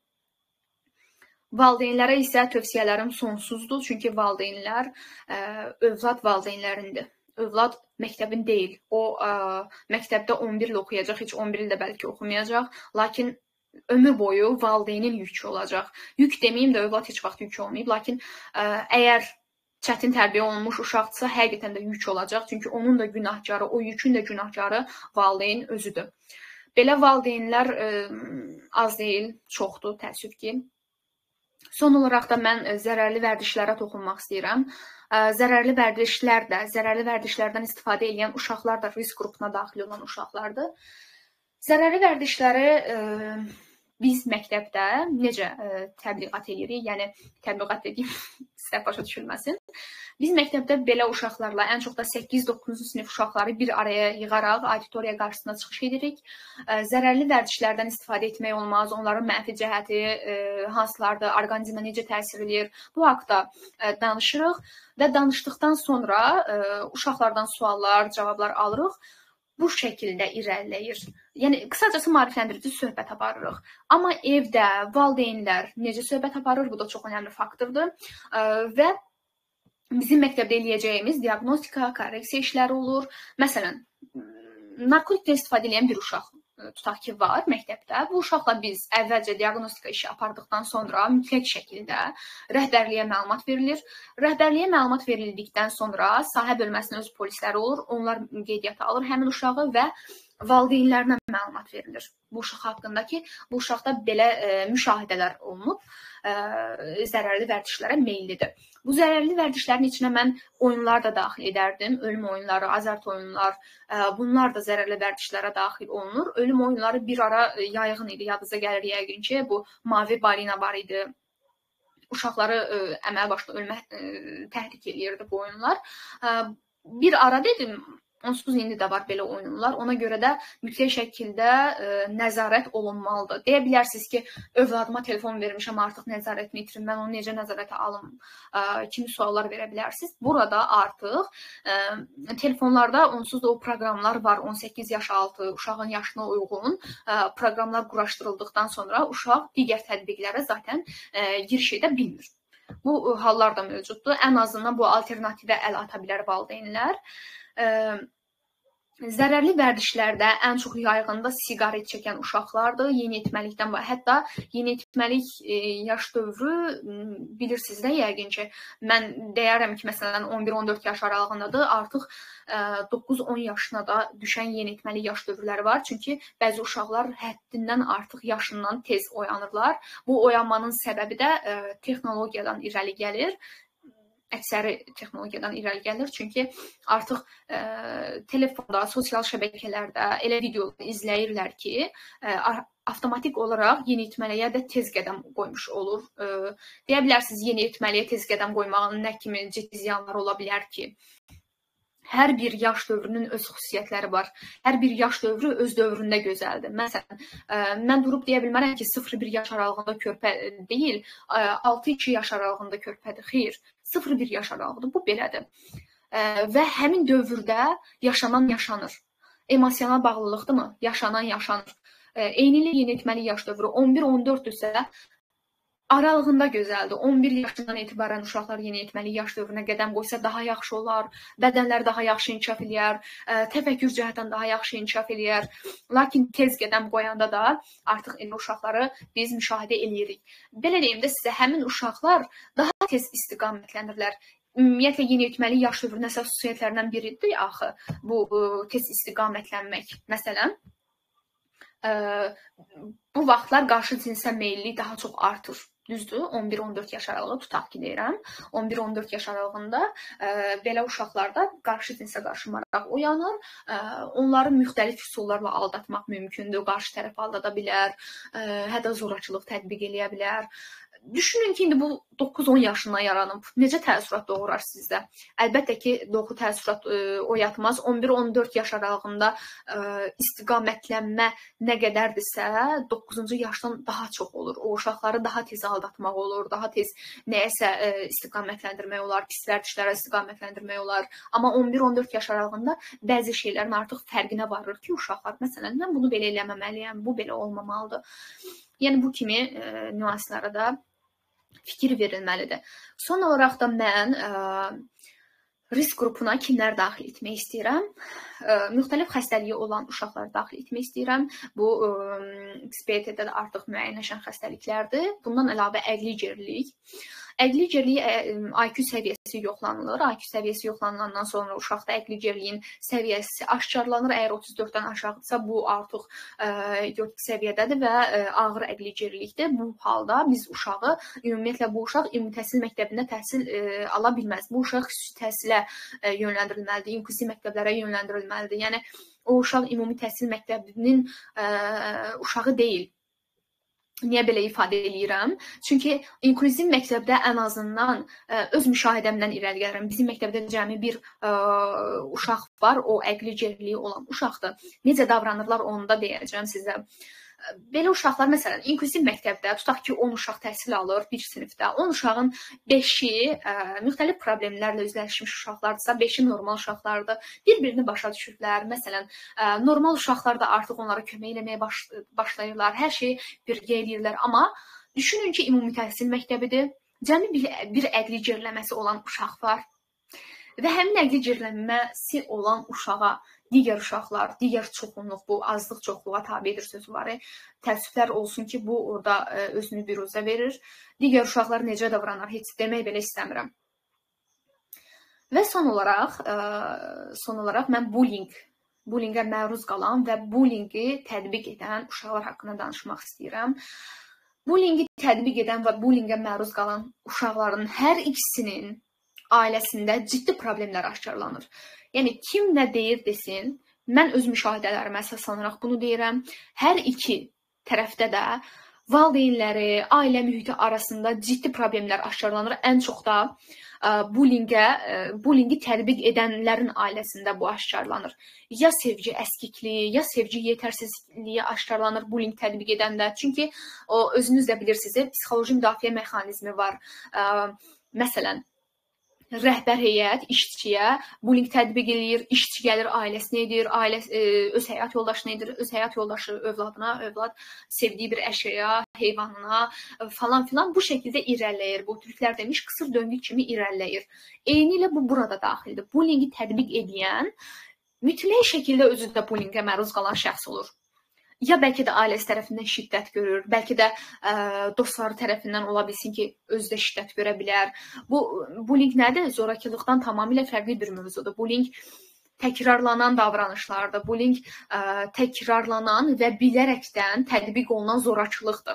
Valideynlərə isə tövsiyələrim sonsuzdur, çünki valideynlər ə, övlad valideynlərindir. Övlad məktəbin deyil. O ə, məktəbdə on bir il oxuyacaq, heç on bir il də bəlkə oxumayacaq, lakin ömür boyu valideynin yükü olacaq. Yük deməyim də, övlad heç vaxt yük olmayıb, lakin ə, əgər çətin tərbiyə olunmuş uşaqdırsa, həqiqətən də yük olacaq. Çünki onun da günahkarı, o yükün də günahkarı valideyn özüdür. Belə valideynlər ə, az deyil, çoxdur, təəssüf ki. Son olaraq da mən zərərli vərdişlərə toxunmaq istəyirəm. Ə, zərərli vərdişlər də, zərərli vərdişlərdən istifadə edən uşaqlar da risk qrupuna daxil olan uşaqlardır. Zərərli vərdişləri ə, biz məktəbdə necə ə, təbliğat edirik? Yəni, təbliğat dediyim səhv başa düşülməsin. Biz məktəbdə belə uşaqlarla, ən çox da səkkiz doqquzuncu sinif uşaqları bir araya yığaraq auditoriya qarşısına çıxış edirik. Ə, zərərli vərdişlərdən istifadə etmək olmaz, onların mənfi cəhəti ə, hansılardır, orqanizmə necə təsir edir, bu haqda ə, danışırıq və danışdıqdan sonra ə, uşaqlardan suallar, cavablar alırıq. Bu şəkildə irəliləyir. Yəni, qısacası maarifləndirici söhbət aparırıq. Amma evdə valideynlər necə söhbət aparır, bu da çox önəmli faktordur. Və bizim məktəbdə eləyəcəyimiz diaqnostika, korreksiya işləri olur. Məsələn, narkotikdən istifadə edən bir uşaq tutaq ki, var məktəbdə. Bu uşaqla biz əvvəlcə diaqnostika işi apardıqdan sonra mütləq şəkildə rəhbərliyə məlumat verilir. Rəhbərliyə məlumat verildikdən sonra sahə bölməsinin öz polisləri olur. Onlar qeydiyyata alır həmin uşağı və valideynlərinə məlumat verilir. Bu uşaq haqqında ki, bu uşaqda belə e, müşahidələr olunub, e, zərərli vərdişlərə meyillidir. Bu zərərli vərdişlərin içinə mən oyunlar da daxil edərdim. Ölüm oyunları, azart oyunlar, e, bunlar da zərərli vərdişlərə daxil olunur. Ölüm oyunları bir ara yayğın idi, yadınıza gəlir yəqin ki, bu mavi balina var idi. Uşaqları e, əməl başda ölmə e, təhrik eləyirdi bu oyunlar. E, bir ara dedim, onsuz indi də var belə oyunlar. Ona görə də mütləq şəkildə ə, nəzarət olunmalıdır. Deyə bilərsiniz ki, övladıma telefon vermişəm, artıq nəzarətini itirim, mən onu necə nəzarətə alım ə, kimi suallar verə bilərsiniz. Burada artıq ə, telefonlarda onsuz da o proqramlar var, on səkkiz yaş altı, uşağın yaşına uyğun ə, proqramlar quraşdırıldıqdan sonra uşaq digər tətbiqlərə zaten ə, giriş edə bilmir. Bu ə, hallar da mövcuddur. Ən azından bu alternativə əl ata bilər valideynlər. Ə, Zərərli vərdişlərdə ən çox yayğında siqaret çəkən uşaqlardır, yeniyetməlikdən, hətta yeniyetməlik e, yaş dövrü bilirsiniz də yəqin ki, mən deyərəm ki, məsələn on bir on dörd yaş aralığındadır, artıq e, doqquz on yaşına da düşən yeniyetməlik yaş dövrləri var, çünki bəzi uşaqlar həddindən artıq yaşından tez oyanırlar. Bu oyanmanın səbəbi də e, texnologiyadan irəli gəlir. Əksəri texnologiyadan irəli gəlir. Çünki artıq e, telefonda, sosial şəbəkələrdə elə video izləyirlər ki, e, avtomatik olaraq yeniyetməliyə də tez qədəm qoymuş olur. E, deyə bilərsiniz, yeniyetməliyə tez qədəm qoymağın nə kimi ciddi ziyanları ola bilər ki? Hər bir yaş dövrünün öz xüsusiyyətləri var. Hər bir yaş dövrü öz dövründə gözəldir. Məsələn, mən durub deyə bilmərəm ki, sıfır bir yaş aralığında körpə deyil, altı iki yaş aralığında körpədir. Xeyr, sıfır bir yaş aralığıdır. Bu belədir. Və həmin dövrdə yaşanan yaşanır. Emosional bağlılıqdırmı? Yaşanan yaşanır. Eynilə yeniyetməli yaş dövrü on bir on dörddürsə, aralığında gözəldir. on bir yaşından etibarən uşaqlar yeniyetməli yaş dövrünə qədəm qoysa daha yaxşı olar, bədənlər daha yaxşı inkişaf eləyər, təfəkkür cəhətdən daha yaxşı inkişaf eləyər. Lakin tez qədəm qoyanda da artıq elə uşaqları biz müşahidə eləyirik. Belə deyim də sizə, həmin uşaqlar daha tez istiqamətlənirlər. Ümumiyyətlə, yeniyetməli yaş dövrünün əsas xüsusiyyətlərindən biridir axı bu tez istiqamətlənmək. Məsələn, bu vaxtlar qarşı cinsə meyillik daha çox artır. Düzdür, on bir on dörd yaş aralığı tutaq ki deyirəm. on bir on dörd yaş aralığında ə, belə uşaqlarda qarşı cinsə qarşı maraq oyanır. Ə, onları müxtəlif üsullarla aldatmaq mümkündür. Qarşı tərəf aldada bilər, ə, hətta zorakılıq tətbiq eləyə bilər. Düşünün ki, indi bu doqquz on yaşından yaranıb. Necə təəssürat doğurar sizdə? Əlbəttə ki, doğru təəssürat ə, oyatmaz. on bir on dörd yaş aralığında ə, istiqamətlənmə nə qədərdirsə, doqquzuncu yaşdan daha çox olur. O uşaqları daha tez aldatmaq olur, daha tez nəyəsə ə, istiqamətləndirmək olar, pislər dişlərə istiqamətləndirmək olar. Amma on bir on dörd yaş aralığında bəzi şeylərin artıq fərqinə varır ki, uşaqlar, məsələn, mən bunu belə eləməməliyəm, bu belə olmamalıdır. Yəni, bu kimi ə, nüanslara da fikir verilməlidir. Son olaraq da mən ə, risk qrupuna kimlər daxil etmək istəyirəm? Ə, müxtəlif xəstəliyi olan uşaqları daxil etmək istəyirəm. Bu X B T-də də artıq müəyyənləşən xəstəliklərdir. Bundan əlavə əqli gerilik. Əqli geriliyi I Q səviyyəsi yoxlanılır. I Q səviyyəsi yoxlanılandan sonra uşaqda əqli geriliyin səviyyəsi aşkarlanır. Əgər otuz dörddən aşağıdırsa, bu artıq idiotik səviyyədədir və ağır əqli gerilikdir. Bu halda biz uşağı, ümumiyyətlə bu uşaq ümumi təhsil məktəbində təhsil ala bilməz. Bu uşaq xüsusi təhsilə yönləndirilməlidir, inkluziv məktəblərə yönləndirilməlidir. Yəni, o uşaq ümumi təhsil məktəbinin uşağı deyil. Niyə belə ifadə edirəm? Çünki inkluziv məktəbdə ən azından ə, öz müşahidəmdən irəli gəlirəm. Bizim məktəbdə cəmi bir ə, uşaq var, o əqli geriliyi olan uşaqdır. Necə davranırlar onu da deyəcəm sizə. Belə uşaqlar, məsələn, inkluziv məktəbdə, tutaq ki, on uşaq təhsil alır bir sinifdə. on uşağın beşi ə, müxtəlif problemlərlə üzləşmiş uşaqlardırsa, beşi normal uşaqlardır. Bir-birini başa düşürlər. Məsələn, ə, normal uşaqlar da artıq onlara kömək eləməyə baş, başlayırlar. Hər şeyi birgə eləyirlər. Amma düşünün ki, ümumi təhsil məktəbidir. Cəmi bir, bir əqli geriləməsi olan uşaq var. Və həmin əqli geriləməsi olan uşağa digər uşaqlar, digər çoxunluq, bu azlıq çoxluğa tabidir sözü var. Təəssüflər olsun ki, bu orada özünü biruzə verir. Digər uşaqlar necə davranır, heç demək belə istəmirəm. Və son olaraq, son olaraq mən bullying, bullyingə məruz qalan və bullyingi tətbiq edən uşaqlar haqqında danışmaq istəyirəm. Bullyingi tətbiq edən və bullyingə məruz qalan uşaqların hər ikisinin ailəsində ciddi problemlər aşkarlanır. Yəni, kim nə deyir desin, mən öz müşahidələrimə əsaslanaraq bunu deyirəm. Hər iki tərəfdə də valideynləri, ailə mühiti arasında ciddi problemlər aşkarlanır. Ən çox da bullyingə, bullyingi tətbiq edənlərin ailəsində bu aşkarlanır. Ya sevgi əskikliyi, ya sevgi yetərsizliyi aşkarlanır bullying tətbiq edəndə. Çünki o, özünüz də bilirsiniz, psixoloji müdafiə mexanizmi var. Məsələn, rəhbər heyət işçiyə bullying tətbiq edir, işçi gəlir ailəsinə edir, ailə, öz həyat yoldaşına edir, öz həyat yoldaşı övladına, övlad sevdiyi bir əşyaya, heyvanına falan filan bu şəkildə irəliləyir. Bu, türklər demiş, qısır döngü kimi irəliləyir. Eyni ilə bu burada daxildir. Bullyingi tətbiq edən mütləq şəkildə özü də bullyingə məruz qalan şəxs olur. Ya bəlkə də ailəsi tərəfindən şiddət görür, bəlkə də ə, dostları tərəfindən ola bilsin ki, özü də şiddət görə bilər. Bu, bullying nədir? Zorakılıqdan tamamilə fərqli bir mövzudur. Bullying təkrarlanan davranışlardır. Bullying ə, təkrarlanan və bilərəkdən tətbiq olunan zorakılıqdır.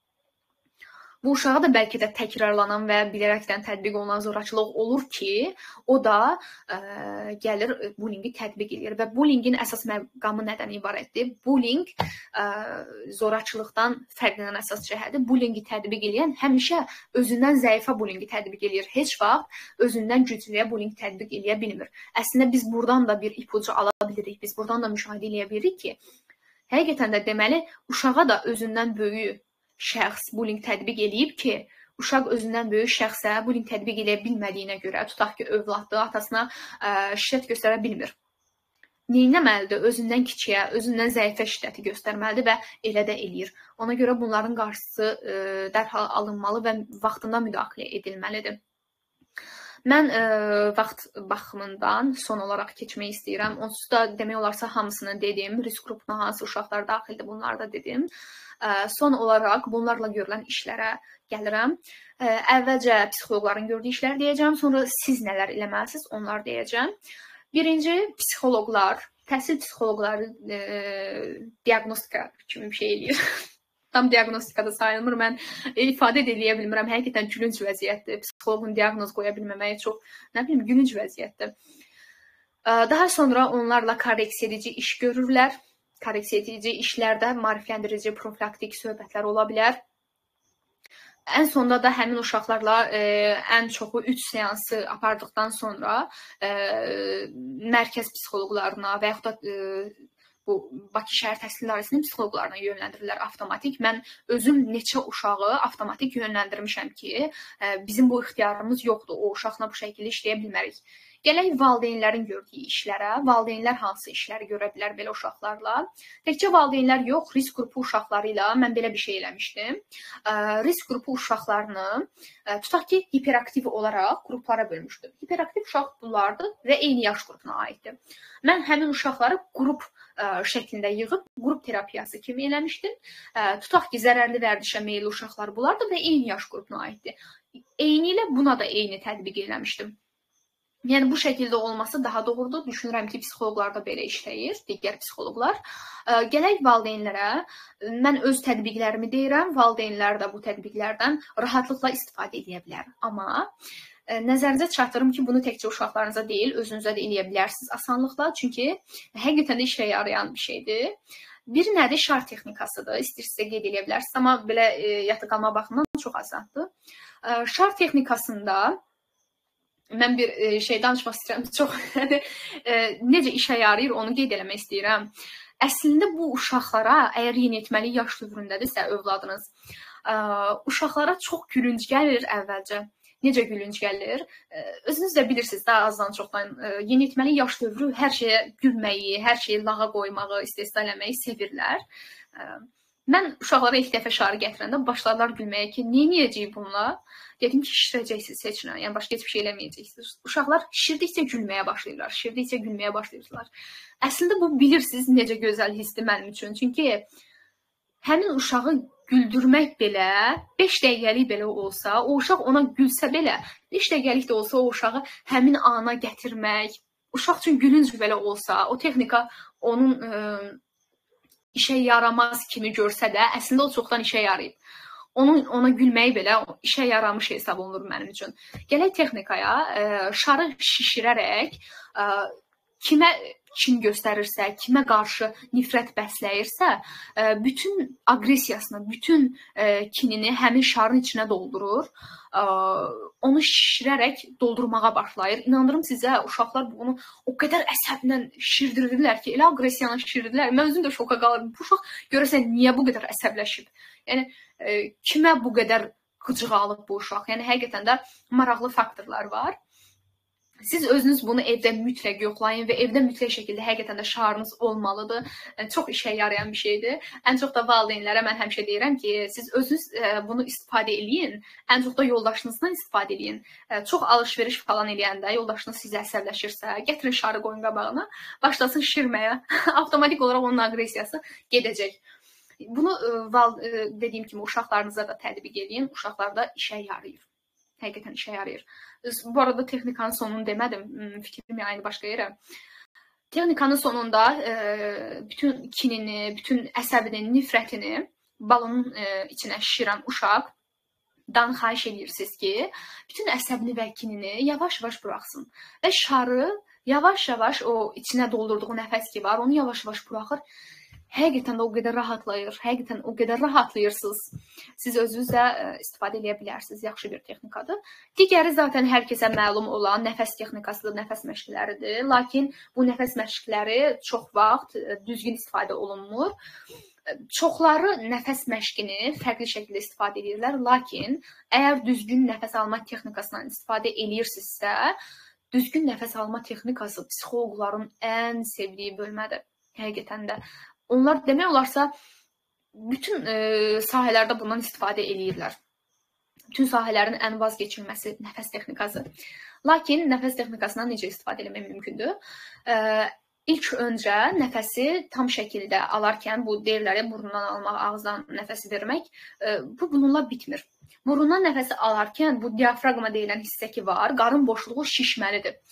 Bu uşağa da bəlkə də təkrarlanan və bilərəkdən tətbiq olunan zorakılıq olur ki, o da ə, gəlir bullyingi tətbiq edir. Və bullyingin əsas məqamı nədən ibarətdir? Bullying ə, zorakılıqdan fərqlənən əsas cəhəti bullyingi tətbiq edən həmişə özündən zəifə bullyingi tətbiq edir. Heç vaxt özündən güclüyə bullying tətbiq eləyə bilmir. Əslində biz buradan da bir ipucu ala bilirik. Biz buradan da müşahidə eləyə bilirik ki, həqiqətən də deməli uşağa da özündən böyük şəxs bullying tətbiq eləyib ki, uşaq özündən böyük şəxsə bullying tətbiq eləyə bilmədiyinə görə, tutaq ki, övladlığı atasına ə, şiddət göstərə bilmir. Neynəməlidir? Özündən kiçiyə, özündən zəifə şiddəti göstərməlidir və elə də eləyir. Ona görə bunların qarşısı ə, dərhal alınmalı və vaxtında müdaxilə edilməlidir. Mən ə, vaxt baxımından son olaraq keçmək istəyirəm. Onsuz da demək olarsa hamısını dedim. Risk qrupuna hansı uşaqlar daxildir, bunları da dedim. Ə, son olaraq bunlarla görülən işlərə gəlirəm. Ə, əvvəlcə psixoloqların gördüyü işlər deyəcəm, sonra siz nələr eləməlisiniz, onlar deyəcəm. Birinci, psixoloqlar, təhsil psixoloqları ə, diaqnostika kimi bir şey eləyir. tam diaqnostikada sayılmır. Mən ifadə edə bilmirəm. Həqiqətən gülünc vəziyyətdir. Psixoloqun diaqnoz qoya bilməməyi çox, nə bilim, gülünc vəziyyətdir. Daha sonra onlarla korreksiya edici iş görürlər. Korreksiya edici işlərdə maarifləndirici, profilaktik söhbətlər ola bilər. Ən sonda da həmin uşaqlarla e, ən çoxu üç seansı apardıqdan sonra e, mərkəz psixoloqlarına və yaxud da e, bu Bakı şəhər təhsil idarəsinin psixoloqlarına yönləndirirlər avtomatik. Mən özüm neçə uşağı avtomatik yönləndirmişəm ki, e, bizim bu ixtiyarımız yoxdur, o uşaqla bu şəkildə işləyə bilmərik. Gələk valideynlərin gördüyü işlərə. Valideynlər hansı işləri görə bilər belə uşaqlarla? Təkcə valideynlər yox, risk qrupu uşaqları ilə mən belə bir şey eləmişdim. Risk qrupu uşaqlarını tutaq ki, hiperaktiv olaraq qruplara bölmüşdüm. Hiperaktiv uşaq bunlardır və eyni yaş qrupuna aiddir. Mən həmin uşaqları qrup şəklində yığıb qrup terapiyası kimi eləmişdim. Tutaq ki, zərərli vərdişə meyilli uşaqlar bunlardır və eyni yaş qrupuna aiddir. Eyni ilə buna da eyni tətbiq eləmişdim. Yəni, bu şəkildə olması daha doğrudur. Düşünürəm ki, psixoloqlar da belə işləyir, digər psixoloqlar. Gələk valideynlərə, mən öz tətbiqlərimi deyirəm, valideynlər də bu tətbiqlərdən rahatlıqla istifadə edə bilər. Amma nəzərinizə çatdırım ki, bunu təkcə uşaqlarınıza deyil, özünüzə də eləyə bilərsiniz asanlıqla. Çünki həqiqətən də işə yarayan bir şeydir. Bir nədir? Şar texnikasıdır. İstəyirsinizsə qeyd edə bilərsiniz, amma belə yatı qalma baxımından çox azaddır. Şar texnikasında mən bir şey danışmaq istəyirəm, çox necə işə yarayır onu qeyd eləmək istəyirəm. Əslində bu uşaqlara, əgər yeniyetməli yaş dövründədirsə övladınız, uşaqlara çox gülünc gəlir əvvəlcə. Necə gülünc gəlir? Özünüz də bilirsiniz, daha azdan çoxdan yeniyetməli yaş dövrü hər şeyə gülməyi, hər şeyi lağa qoymağı, istehza eləməyi sevirlər. Mən uşaqlara ilk dəfə şarı gətirəndə başladılar gülməyə ki, neyniyəcəyik bununla? Dedim ki, şişirəcəksiniz, seçinə, yəni başqa heç bir şey eləməyəcəksiniz. Uşaqlar şişirdikcə gülməyə başlayırlar, şişirdikcə gülməyə başlayırlar. Əslində bu bilirsiniz necə gözəl hissdir mənim üçün. Çünki həmin uşağı güldürmək belə, beş dəqiqəlik belə olsa, o uşaq ona gülsə belə, beş dəqiqəlik də olsa o uşağı həmin ana gətirmək, uşaq üçün gülünc belə olsa, o texnika onun işə yaramaz kimi görsə də, əslində o çoxdan işə yarayıb. Onun, ona gülməyi belə işə yaramış hesab olunur mənim üçün. Gələk texnikaya, şarı şişirərək, kimə kin göstərirsə, kimə qarşı nifrət bəsləyirsə, bütün aqressiyasını, bütün kinini həmin şarın içinə doldurur, onu şişirərək doldurmağa başlayır. İnanırım sizə, uşaqlar bunu o qədər əsəblə şişirdirirlər ki, elə aqressiyanla şişirdirirlər. Mən özüm də şoka qalırım. Bu uşaq görəsən niyə bu qədər əsəbləşib? Yəni, kimə bu qədər qıcıq alıb bu uşaq? Yəni, həqiqətən də maraqlı faktorlar var. Siz özünüz bunu evdə mütləq yoxlayın və evdə mütləq şəkildə həqiqətən də şarınız olmalıdır. Çox işə yarayan bir şeydir. Ən çox da valideynlərə mən həmişə deyirəm ki, siz özünüz bunu istifadə eləyin. Ən çox da yoldaşınızdan istifadə eləyin. Çox alış-veriş falan eləyəndə yoldaşınız sizə əsəbləşirsə, gətirin şarı qoyun qabağına, başlasın şişirməyə. Avtomatik olaraq onun aqressiyası gedəcək. Bunu dediyim kimi uşaqlarınıza da tətbiq eləyin. Uşaqlarda işə yarayır. Həqiqətən işə yarayır. Bu arada texnikanın sonunu demədim, fikrimi aynı başqa yerə. Texnikanın sonunda bütün kinini, bütün əsəbini, nifrətini balonun içinə şişirən uşaqdan xahiş edirsiniz ki, bütün əsəbini və kinini yavaş-yavaş buraxsın. Və şarı yavaş-yavaş o içinə doldurduğu nəfəs ki var, onu yavaş-yavaş buraxır. Həqiqətən də o qədər rahatlayır, həqiqətən o qədər rahatlayırsınız. Siz özünüz də istifadə edə bilərsiniz, yaxşı bir texnikadır. Digəri zaten hər kəsə məlum olan nəfəs texnikasıdır, nəfəs məşqləridir. Lakin bu nəfəs məşqləri çox vaxt düzgün istifadə olunmur. Çoxları nəfəs məşqini fərqli şəkildə istifadə edirlər. Lakin əgər düzgün nəfəs alma texnikasından istifadə edirsinizsə, düzgün nəfəs alma texnikası psixoloqların ən sevdiyi bölmədir. Həqiqətən də. Onlar demək olarsa bütün e, sahələrdə bundan istifadə edirlər. Bütün sahələrin ən vazgeçilməsi nəfəs texnikası. Lakin nəfəs texnikasından necə istifadə etmək mümkündür? E, ilk öncə nəfəsi tam şəkildə alarkən, bu deyirlər, burundan almaq, ağızdan nəfəsi vermək, e, bu bununla bitmir. Burundan nəfəsi alarkən bu diafraqma deyilən hissə ki var, qarın boşluğu şişməlidir.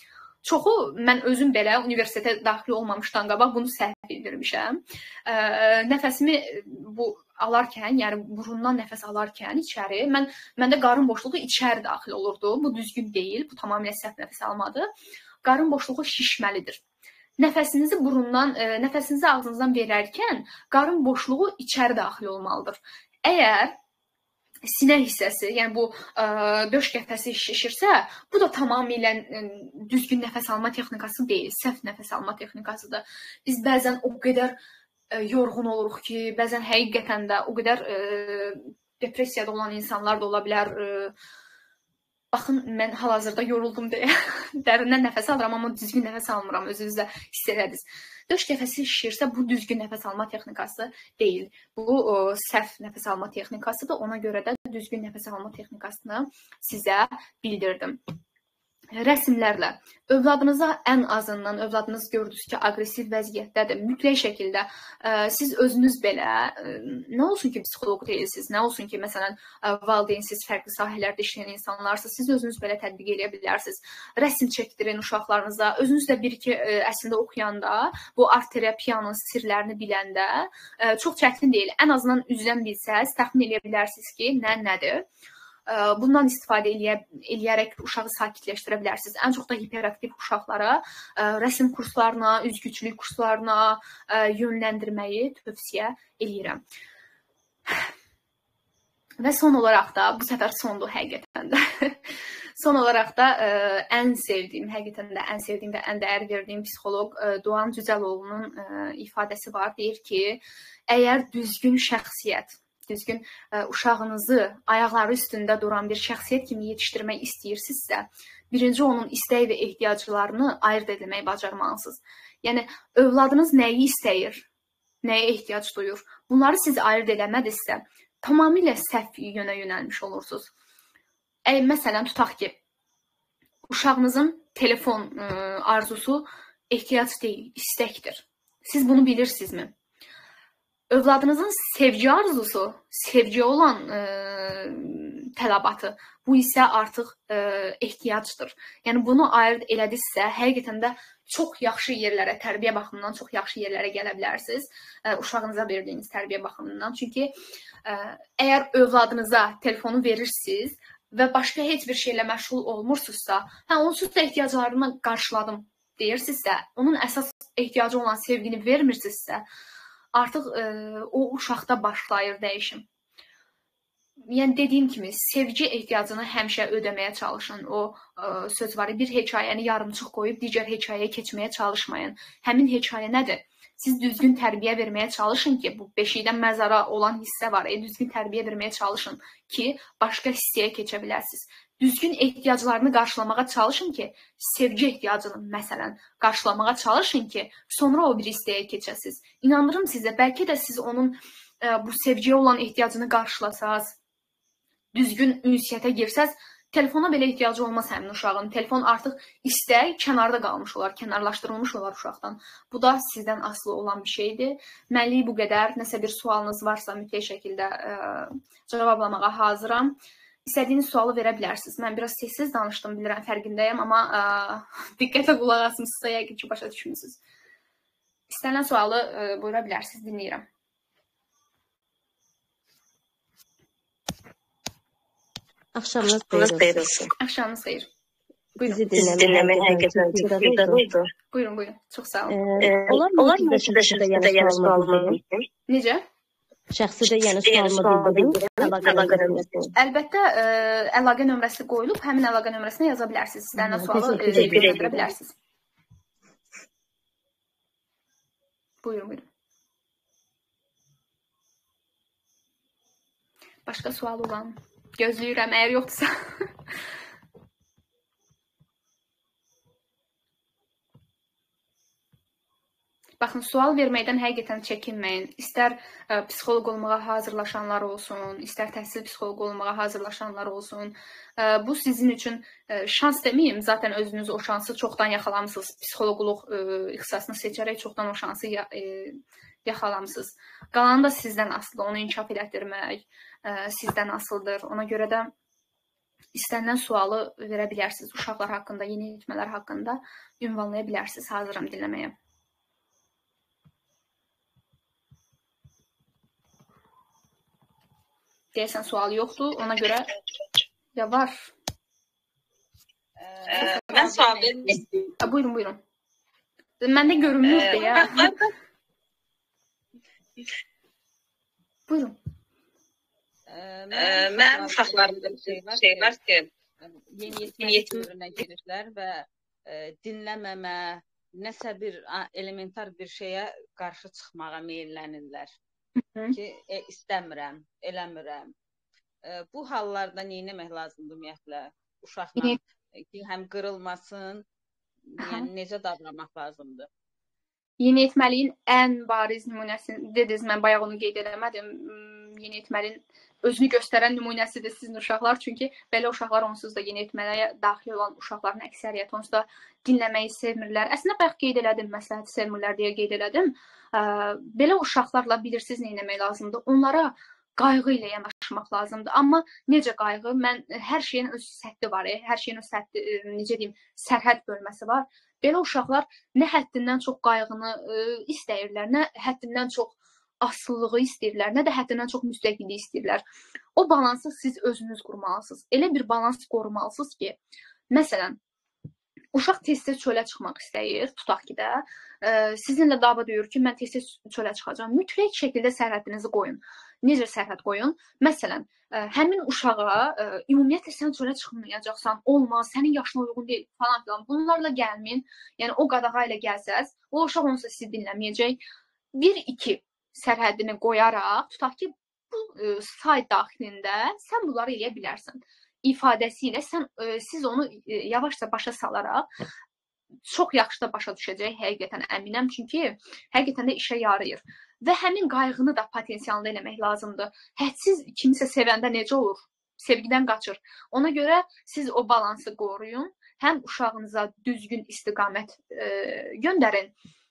çoxu mən özüm belə universitetə daxil olmamışdan qabaq bunu səhv bildirmişəm. Nəfəsimi bu alarkən, yəni burundan nəfəs alarkən içəri, mən məndə qarın boşluğu içəri daxil olurdu. Bu düzgün deyil, bu tamamilə səhv nəfəs almadır. Qarın boşluğu şişməlidir. Nəfəsinizi burundan, nəfəsinizi ağzınızdan verərkən qarın boşluğu içəri daxil olmalıdır. Əgər sinə hissəsi, yəni bu döş qəfəsi şişirsə, bu da tamamilə düzgün nəfəs alma texnikası deyil, səhv nəfəs alma texnikasıdır. Biz bəzən o qədər yorğun oluruq ki, bəzən həqiqətən də o qədər depressiyada olan insanlar da ola bilər. Baxın, mən hal-hazırda yoruldum deyə dərindən nəfəs alıram, amma düzgün nəfəs almıram, özünüz də hiss elədiniz. Döş qəfəsi şişirsə, bu düzgün nəfəs alma texnikası deyil. Bu səhv nəfəs alma texnikasıdır. Ona görə də düzgün nəfəs alma texnikasını sizə bildirdim. Rəsmlərlə övladınıza ən azından, övladınız gördünüz ki, aqressiv vəziyyətdədir, mütləq şəkildə siz özünüz belə, nə olsun ki, psixoloq deyilsiniz, nə olsun ki, məsələn, valideynsiz, fərqli sahələrdə işləyən insanlarsınız, siz özünüz belə tətbiq edə bilərsiniz. Rəsm çəkdirin uşaqlarınıza, özünüz də bir-iki əslində oxuyanda, bu art terapiyanın sirlərini biləndə çox çətin deyil. Ən azından üzdən bilsəz, təxmin edə bilərsiniz ki, nə nədir. Bundan istifadə eləyərək uşağı sakitləşdirə bilərsiniz. Ən çox da hiperaktiv uşaqlara rəsm kurslarına, üzgüçülük kurslarına yönləndirməyi tövsiyə eləyirəm. Və son olaraq da, bu səfər sondur həqiqətən də. Son olaraq da ən sevdiyim, həqiqətən də ən sevdiyim və ən dəyər verdiyim psixoloq Doğan Cücəloğlu'nun ifadəsi var. Deyir ki, əgər düzgün şəxsiyyət, düzgün uşağınızı ayaqları üstündə duran bir şəxsiyyət kimi yetişdirmək istəyirsinizsə, birinci onun istək və ehtiyaclarını ayırt etməyi bacarmalısınız. Yəni, övladınız nəyi istəyir, nəyə ehtiyac duyur, bunları siz ayırt eləmədinizsə, tamamilə səhv yönə yönəlmiş olursunuz. Əgər, məsələn, tutaq ki, uşağınızın telefon arzusu ehtiyac deyil, istəkdir. Siz bunu bilirsinizmi? Övladınızın sevgi arzusu, sevgi olan e, tələbatı, bu isə artıq e, ehtiyacdır. Yəni, bunu ayırt elədinizsə, həqiqətən də çox yaxşı yerlərə, tərbiyə baxımından çox yaxşı yerlərə gələ bilərsiniz. E, uşağınıza verdiyiniz tərbiyə baxımından. Çünki e, əgər övladınıza telefonu verirsiniz və başqa heç bir şeylə məşğul olmursunuzsa, hə, onsuz da ehtiyaclarını qarşıladım deyirsinizsə, onun əsas ehtiyacı olan sevgini vermirsinizsə, artıq e, o uşaqda başlayır dəyişim. Yəni, dediyim kimi, sevgi ehtiyacını həmişə ödəməyə çalışın. O e, söz var, bir hekayəni yarımçıq qoyub digər hekayəyə keçməyə çalışmayın. Həmin hekayə nədir? Siz düzgün tərbiyə verməyə çalışın ki, bu beşikdən məzara olan hissə var, e, düzgün tərbiyə verməyə çalışın ki, başqa hissəyə keçə biləsiniz. Düzgün ehtiyaclarını qarşılamağa çalışın ki, sevgi ehtiyacını, məsələn, qarşılamağa çalışın ki, sonra o bir hissəyə keçəsiniz. İnanırım sizə, bəlkə də siz onun e, bu sevgiyə olan ehtiyacını qarşılasaz, düzgün ünsiyyətə girsəz, telefona belə ehtiyacı olmaz həmin uşağın. Telefon artıq istək, kənarda qalmış olar, kənarlaşdırılmış olar uşaqdan. Bu da sizdən asılı olan bir şeydir. Mənlik bu qədər. Nəsə bir sualınız varsa, mütləq şəkildə e, cavablamağa hazıram. İstədiyiniz sualı verə bilərsiniz. Mən biraz sessiz danışdım, bilirəm, fərqindəyəm, amma ə, diqqətlə qulaq asmışsınızsa, yəqin ki, başa düşmüsünüz. İstənilən sualı ə, buyura bilərsiniz, dinləyirəm. Axşamınız xeyir olsun. Axşamınız xeyir. Bizi dinləmək həqiqətən çox faydalı oldu. Buyurun, buyurun. Çox sağ olun. Olar mı ki, şəxsi də yəni sualımı bildirim? Necə? Şəxsi də yəni sualımı bildirim. Əlaqə nömrəsi. Əlbəttə, ə, əlaqə nömrəsi qoyulub, həmin əlaqə nömrəsinə yaza bilərsiniz. İstənilən sualı verə bilərsiniz. Buyurun, buyurun. Başqa sual olan? Gözləyirəm, əgər yoxdursa. Baxın, sual verməkdən həqiqətən çəkinməyin. İstər ə, psixoloq olmağa hazırlaşanlar olsun, istər təhsil psixoloq olmağa hazırlaşanlar olsun. Ə, bu sizin üçün ə, şans deməyim, zaten özünüz o şansı çoxdan yaxalamısınız. Psixoloqluq ə, ixtisasını seçərək çoxdan o şansı ya, ə, yaxalamısınız. Qalanı da sizdən asılıdır, onu inkişaf elətdirmək ə, sizdən asılıdır. Ona görə də istənilən sualı verə bilərsiniz. Uşaqlar haqqında, yeniyetmələr haqqında ünvanlaya bilərsiniz. Hazıram dinləməyə. Deyəsən sual yoxdur. Ona görə ya var. Ee, ben sual vermek istiyorum. Buyurun, buyurun. Məndə görünmür deyə. Buyurun. Ee, ben uşaqlarımda bir şey var ki, Yeniyetməlik dövrünə giriblər və e, dinləməmə, nəsə bir a, elementar bir şeyə qarşı çıxmağa meyllənirlər. Ki, e, istəmirəm, eləmirəm. E, bu hallarda nə etmək lazımdır ümumiyyətlə uşaqla ki, həm qırılmasın, yəni necə davranmaq lazımdır? Yeniyetməliyin ən bariz nümunəsini dediniz, mən bayaq onu qeyd eləmədim. Yeniyetməliyin özünü göstərən nümunəsidir sizin uşaqlar. Çünki belə uşaqlar onsuz da yeniyetməliyə daxil olan uşaqların əksəriyyəti onsuz da dinləməyi sevmirlər. Əslində bayaq qeyd elədim, məsləhəti sevmirlər deyə qeyd elədim. Belə uşaqlarla bilirsiniz nə etmək lazımdır? Onlara qayğı ilə yanaşmaq lazımdır. Amma necə qayğı? Mən hər şeyin öz səddi var, hər şeyin öz səddi, necə deyim, sərhəd bölməsi var. Belə uşaqlar nə həddindən çox qayğını ə, istəyirlər, nə həddindən çox asılılığı istəyirlər, nə də həddindən çox müstəqillik istəyirlər. O balansı siz özünüz qurmalısınız. Elə bir balans qorumalısınız ki, məsələn, uşaq tez-tez çölə çıxmaq istəyir, tutaq ki də, ə, sizinlə dava deyir ki, mən tez-tez çölə çıxacağam. Mütləq şəkildə sərhədinizi qoyun. Necə sərhəd qoyun? Məsələn, ə, həmin uşağa ə, ümumiyyətlə sən çölə çıxmayacaqsan, olmaz, sənin yaşına uyğun deyil falan filan. Bunlarla gəlməyin. Yəni o qadağa ilə gəlsəz, o uşaq onsa sizi dinləməyəcək. bir iki sərhədini qoyaraq, tutaq ki, bu ə, say daxilində sən bunları eləyə bilərsən. İfadəsi ilə sən ə, siz onu ə, yavaşca başa salaraq çox yaxşı da başa düşəcək, həqiqətən əminəm, çünki həqiqətən də işə yarayır. Və həmin qayğını da potensialında eləmək lazımdır. Hədsiz kimisə sevəndə necə olur? Sevgidən qaçır. Ona görə siz o balansı qoruyun. Həm uşağınıza düzgün istiqamət e, göndərin,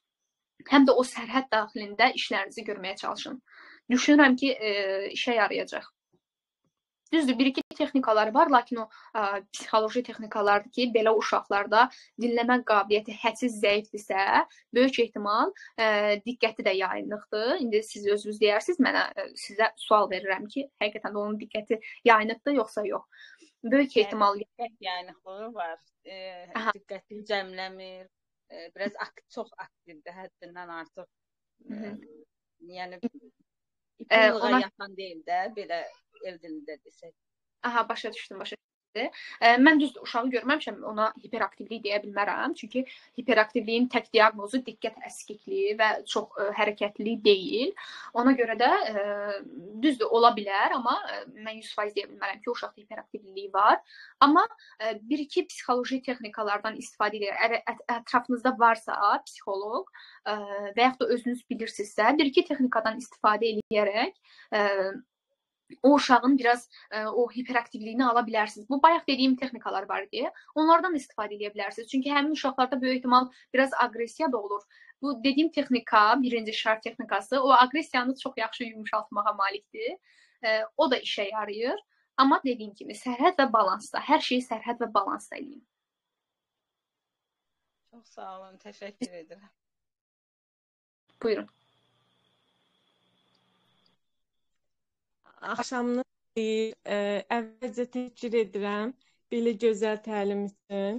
həm də o sərhəd daxilində işlərinizi görməyə çalışın. Düşünürəm ki, e, işə yarayacaq. Düzdür, bir-iki texnikaları var, lakin o ə, psixoloji texnikalardır ki, belə uşaqlarda dinləmə qabiliyyəti hədsiz zəifdirsə, böyük ehtimal ə, diqqəti də yayınlıqdır. İndi siz özünüz deyərsiniz, mənə ə, sizə sual verirəm ki, həqiqətən də onun diqqəti yayınlıqdır, yoxsa yox. Böyük ehtimal diqqət yayınlıqlığı var. E, diqqəti cəmləmir, e, biraz ak çox aktivdir, həddindən artıq. E, yəni itinliğa ona... yaxan deyil də, belə el dilində desək. Aha, başa düşdüm, başa düşdüm. Mən düzdür, uşağı görməmişəm, ona hiperaktivlik deyə bilmərəm. Çünki hiperaktivliyin tək diaqnozu diqqət əskikliyi və çox ə, hərəkətli deyil. Ona görə də ə, düzdür, ola bilər, amma ə, mən yüz faiz deyə bilmərəm ki, uşaqda hiperaktivliyi var. Amma ə, bir-iki psixoloji texnikalardan istifadə edir. Ət ətrafınızda varsa psixoloq ə, və yaxud da özünüz bilirsinizsə, bir-iki texnikadan istifadə edərək ə, o uşağın biraz ə, o hiperaktivliyini ala bilərsiniz. Bu bayaq dediyim texnikalar var deyə, onlardan istifadə edə bilərsiniz. Çünki həmin uşaqlarda böyük ehtimal biraz aqressiya da olur. Bu dediyim texnika, birinci şart texnikası, o aqressiyanı çox yaxşı yumşaltmağa malikdir. Ə, o da işə yarayır. Amma dediyim kimi sərhəd və balansda, hər şeyi sərhəd və balansda eləyin. Çox sağ olun, təşəkkür edirəm. Buyurun. Axşamınız xeyir. Əvvəlcə təşəkkür edirəm belə gözəl təlim üçün.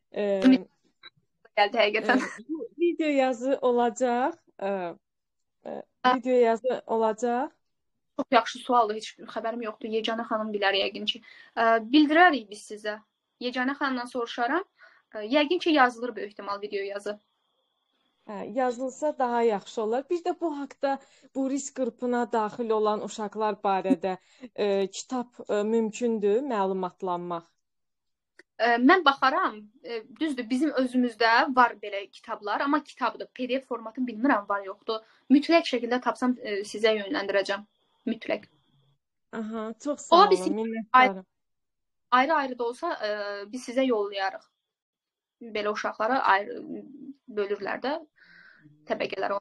Gəldi həqiqətən. Bu video yazı olacaq. Video yazı olacaq. Çox yaxşı sualdır, heç xəbərim yoxdur. Yeganə xanım bilər yəqin ki. Bildirərik biz sizə. Yeganə xanımdan soruşaram. Yəqin ki, yazılır böyük ehtimal video yazı. Hə, yazılsa daha yaxşı olar. Bir də bu haqda bu risk qrupuna daxil olan uşaqlar barədə e, kitab e, mümkündür məlumatlanmaq. E, mən baxaram, e, düzdür, bizim özümüzdə var belə kitablar, amma kitabdır. P D F formatını bilmirəm, var yoxdur. Mütləq şəkildə tapsam e, sizə yönləndirəcəm. Mütləq. Aha, çox sağ olun. Minnətdaram. Ayrı-ayrı da olsa e, biz sizə yollayarıq. Belə uşaqları ayrı bölürlər də təbəqələr.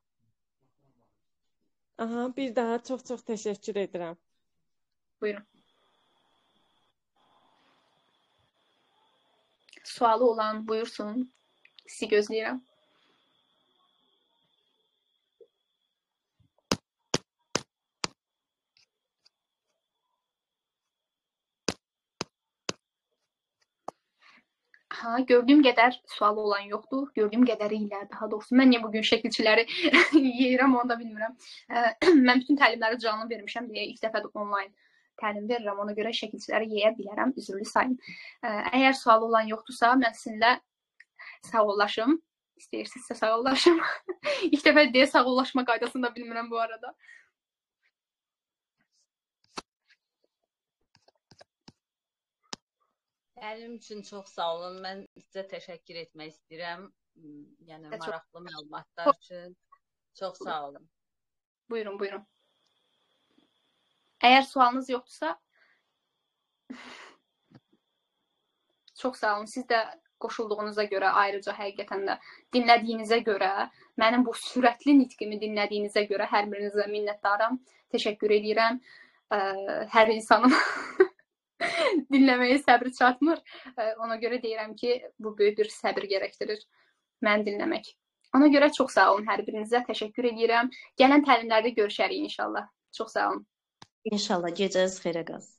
Aha, bir daha çox-çox təşəkkür edirəm. Buyurun. sualı olan buyursun. Sizi gözləyirəm. Ha, gördüyüm qədər sualı olan yoxdur. Gördüyüm qədəri ilə, daha doğrusu mən niyə bugün şəkilçiləri yeyirəm, onu da bilmirəm. Mən bütün təlimləri canlı vermişəm deyə ilk dəfədir onlayn təlim verirəm. Ona görə şəkilçiləri yeyə bilərəm. Üzrlü sayın. Əgər sualı olan yoxdursa, mən sizinlə sağollaşım. İstəyirsinizsə sağollaşım. İlk dəfə deyə sağollaşma qaydasını da bilmirəm bu arada. Təlim üçün çox sağ olun. Mən sizə təşəkkür etmək istəyirəm. Yəni maraqlı məlumatlar üçün. Çox sağ olun. Buyurun, buyurun. Əgər sualınız yoxdursa, çox sağ olun. Siz də qoşulduğunuza görə, ayrıca həqiqətən də dinlədiyinizə görə, mənim bu sürətli nitqimi dinlədiyinizə görə hər birinizə minnətdaram. Təşəkkür edirəm. Hər insanın dinləməyə səbri çatmır. Ona görə deyirəm ki, bu böyük bir səbir gərəkdirir məni dinləmək. Ona görə çox sağ olun hər birinizə. Təşəkkür edirəm. Gələn təlimlərdə görüşərik inşallah. Çox sağ olun. İnşallah gecəniz xeyrə qalsın.